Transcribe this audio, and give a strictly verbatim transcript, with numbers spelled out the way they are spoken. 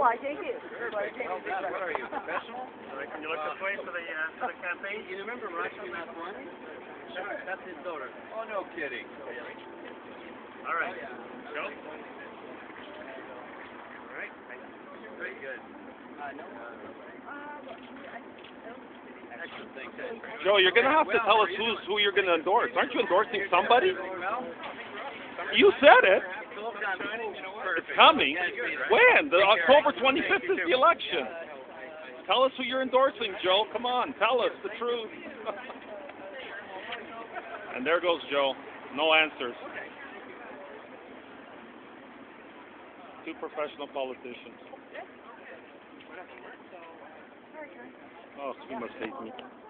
I take it. What are you, professional? Can you look this way for the, uh, for the campaign? You remember Rocky last one? Sure. That's his daughter. Oh, no kidding. All right. Go. All right. Very good. Uh, no. Excellent. Thanks. Joe, you're going to have to tell us who's, who you're going to endorse. Aren't you endorsing somebody? You said it. It's coming. When? The October twenty-fifth is the election. Tell us who you're endorsing, Joe. Come on. Tell us the truth. And there goes Joe. No answers. Two professional politicians. Oh, he must hate me.